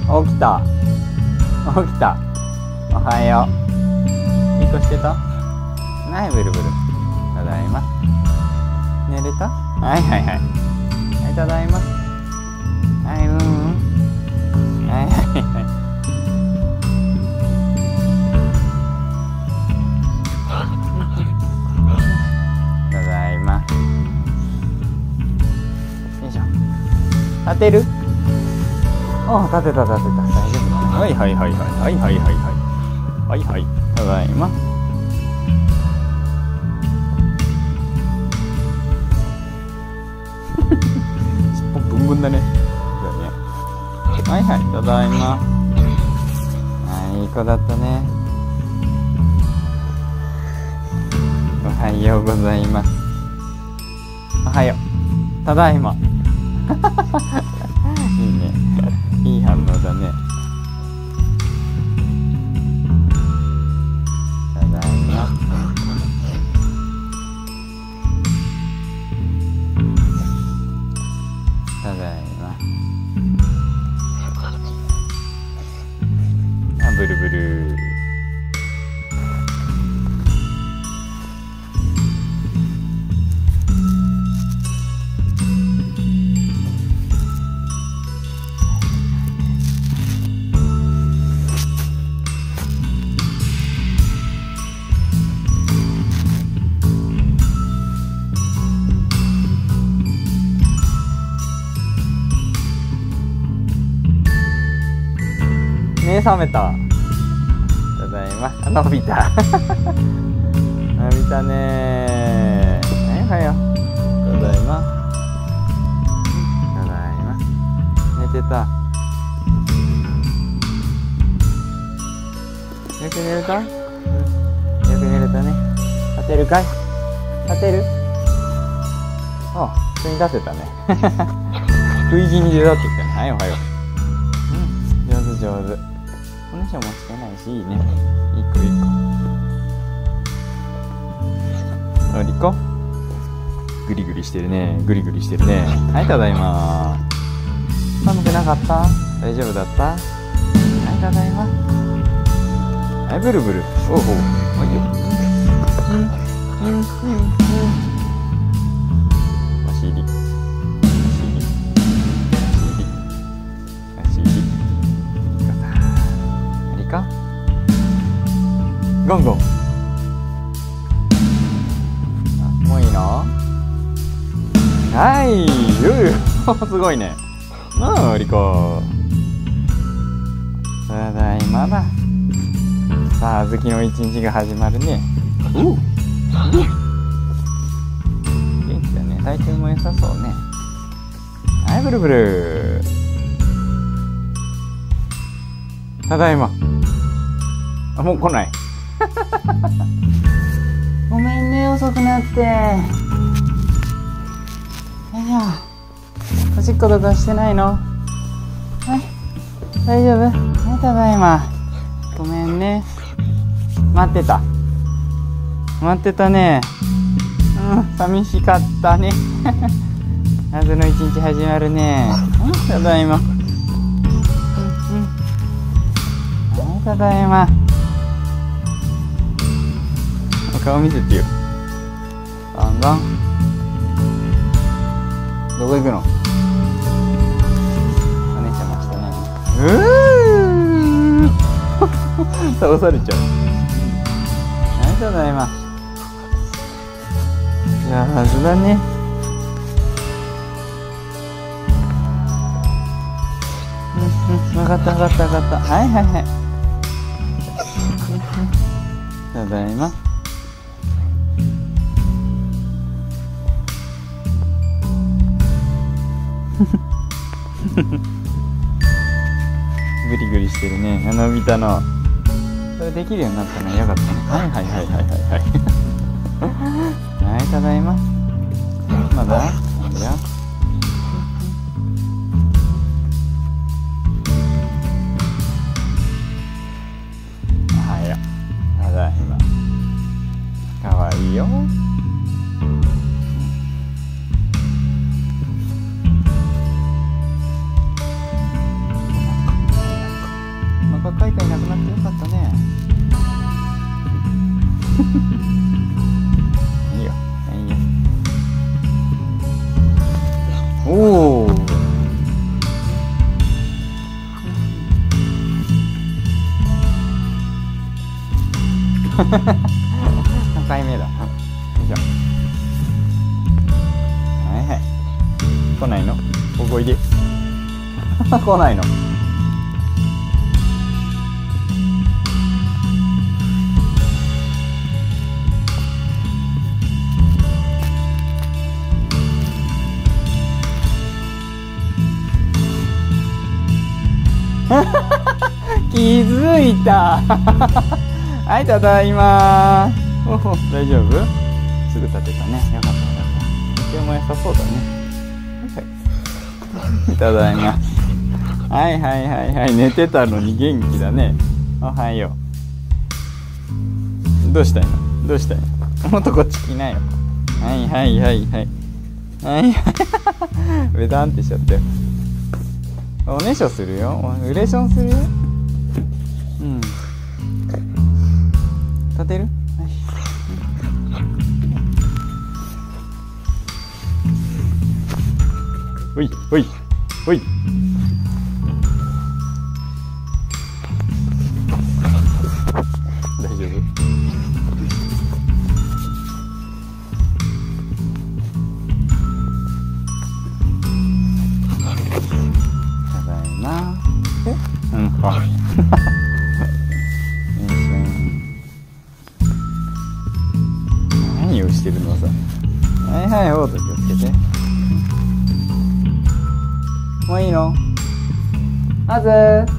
起きた。起きた。おはよう。いい子してた？はい、ブルブル。ただいま。寝れた？はいはいはい。はい、ただいま。はい、うんうん。はいはいはい。ただいま。よいしょ。立てる？お、立てた立てた。大丈夫だね。はいはいはいはいはいはいはいはいはいはい。ただいま。尻尾ブンブンだね。はいはい、ただいま。はい、いい子だったね。おはようございます。おはよう。ただいま。いいね。いい反応だね。ただいま。ただいま。あ、ブルブル。目覚めた。ただいま。伸びた。伸びたね。はい、おはよう。ただいま。ただいま。寝てた。よく寝れた？よく寝れたね。立てるかい？立てる？あ、普通に出せたね。食い気味でだって言ったね。はい、おはよう。上手上手。おねしょもしてないし、いいね。いい子いい子。おりこ。グリグリしてるね。グリグリしてるね。はい、ただいま。寒くなかった？大丈夫だった？はい、ただいま。はい、ブルブル。おうおう。はいよ。お尻。ゴンゴン。もういいの？はい、すごいね。なあ、リコ。ただいまだ。さあ、あずきの一日が始まるね。元気だね。体調も良さそうね。はい、ブルブル。ただいま。あ、もう来ない。ごめんね、遅くなって。よいしょ。おしっことかしてないの？はい、大丈夫？はい、ただいま。ごめんね。待ってた。待ってたね。うん、寂しかったね。謎の一日始まるね。はい、ただいま。はい、ただいま。顔見せてよ。ガンガン。どこ行くの？お姉ちゃんもしたね。倒されちゃう。はい、ただいま。上手だね。分かった分かった分かった。はいはいはい。ただいま。グリグリしてるね。のび太の。それできるようになったのよかったね。はいはいはいはいはいはい。はい、ただいま。まだ？いや。おはよう。ただいま。かわいいよ。は 3回目だ。よいしょ。はいはい。来ないの？ここいで。来ないの。気づいた。はい、ただいま。おお、大丈夫？すぐ立てたね。よかったよかった。でも良さそうだね。はい、ただいま。はいはいはいはい。寝てたのに元気だね。おはよう。どうしたいの？どうしたいの？もっとこっち来なよ。はいはいはいはい。はいはい。ベタンってしちゃったよ。おねしょするよ。ウレションするよ。うん。立てる？はい。ほいほいほい。大丈夫？ただいま。うん、あ。何をしてるのさ。はいはい、オート気をつけて。もういいの？まず